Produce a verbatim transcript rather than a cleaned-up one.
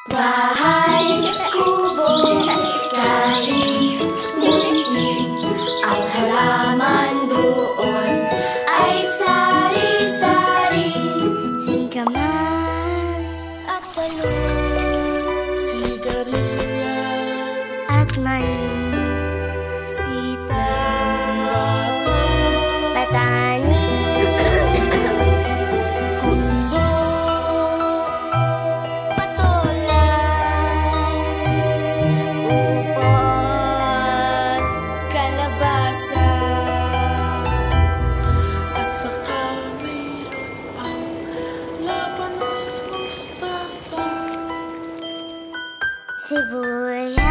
Bahay kubo, galing munting. Ang halaman doon ay sari-sari. Singkamas at talong, sigarilyas at mani, sita, patani, kundo, patola, upot, kalabasa, At saka mayroon pang labanos, mustasa, sibuyas.